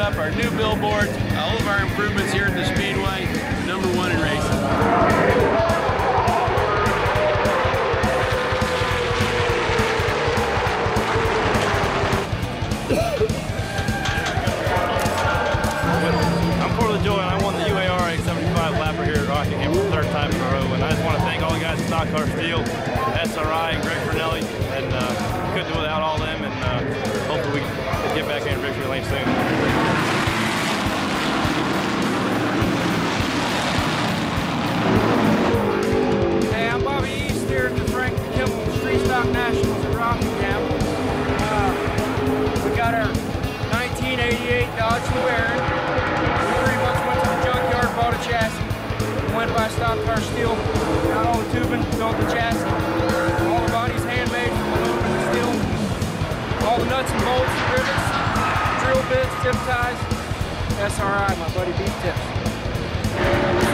up our new billboards, all of our improvements here at the Speedway, #1 in racing. Joy, and I won the UARA 75 lapper here at Rockingham for the 3rd time in a row. And I just want to thank all the guys at Nascar Steel, SRI, and Greg Fernelli. And couldn't do without all them. And hopefully we can get back in victory lane soon. Hey, I'm Bobby East here at the Frank Kimmel Street Stock Nationals at Rockingham. We got our 1988 Dodge LeBaron. Bought a chassis, went by Stock Car Steel, got all the tubing, built the chassis, all the bodies handmade from aluminum and steel, all the nuts and bolts, rivets, drill bits, zip ties, SRI, my buddy Beef Tips.